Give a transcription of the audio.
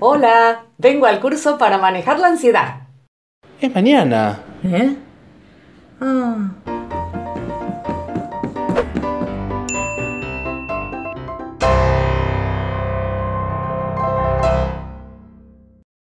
Hola, vengo al curso para manejar la ansiedad. Es mañana. ¿Eh? Ah.